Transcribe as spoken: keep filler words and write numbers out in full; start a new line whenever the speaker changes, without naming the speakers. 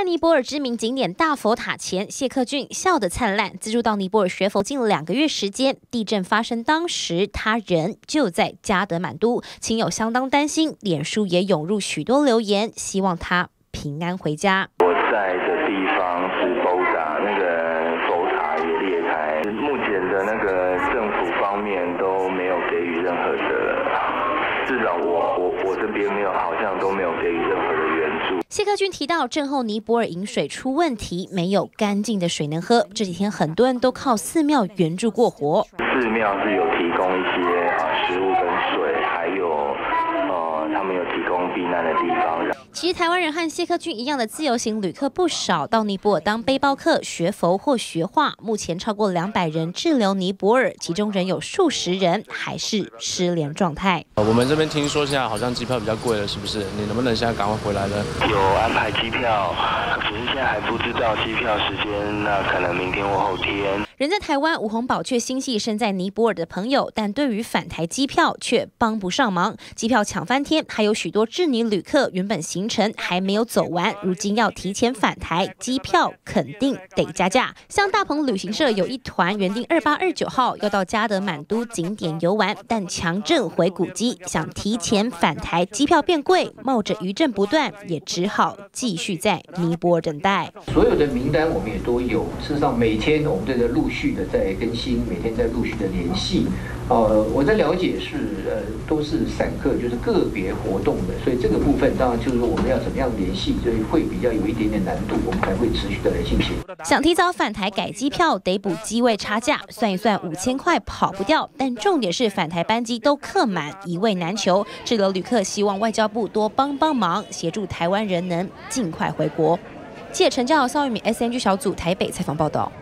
尼泊尔知名景点大佛塔前，谢克俊笑得灿烂。自助到尼泊尔学佛近两个月时间，地震发生当时，他人就在加德满都，亲友相当担心，脸书也涌入许多留言，希望他平安回家。
我在的地方是爆炸，那个佛塔也裂开，目前的那个政府方面都没有给予任何的，至少我我我这边没有，好像都没有给予任何的援助。
谢克俊提到，震后尼泊尔饮水出问题，没有干净的水能喝。这几天很多人都靠寺庙援助过活。
寺庙是有提供一些啊食物跟水，还有呃他们有提供避难的地方。
其实台湾人和谢克俊一样的自由行旅客不少，到尼泊尔当背包客学佛或学画。目前超过两百人滞留尼泊尔，其中仍有数十人还是失联状态。
我们这边听说现在好像机票比较贵了，是不是？你能不能现在赶快回来呢？
有安排机票，只是现在还不知道机票时间，那可能明天或后天。
人在台湾，吴洪宝却心系身在尼泊尔的朋友，但对于返台机票却帮不上忙。机票抢翻天，还有许多滞尼旅客原本行程还没有走完，如今要提前返台，机票肯定得加价。像大鹏旅行社有一团原定二八二九号要到加德满都景点游玩，但强震回古迹，想提前返台，机票变贵，冒着余震不断，也只好继续在尼泊尔等待。
所有的名单我们也都有，事实上每天我们都在陆续的在更新，每天在陆续的联系。呃，我的了解是，呃，都是散客，就是个别活动的，所以这个部分当然就是我们要怎么样联系，所以会比较有一点点难度，我们才会持续的来进行。
想提早返台改机票，得补机位差价，算一算五千块跑不掉。但重点是返台班机都客满，一位难求。滞留旅客希望外交部多帮帮忙，协助台湾人能尽快回国。记者陈教、邵玉敏 S N G 小组台北采访报道。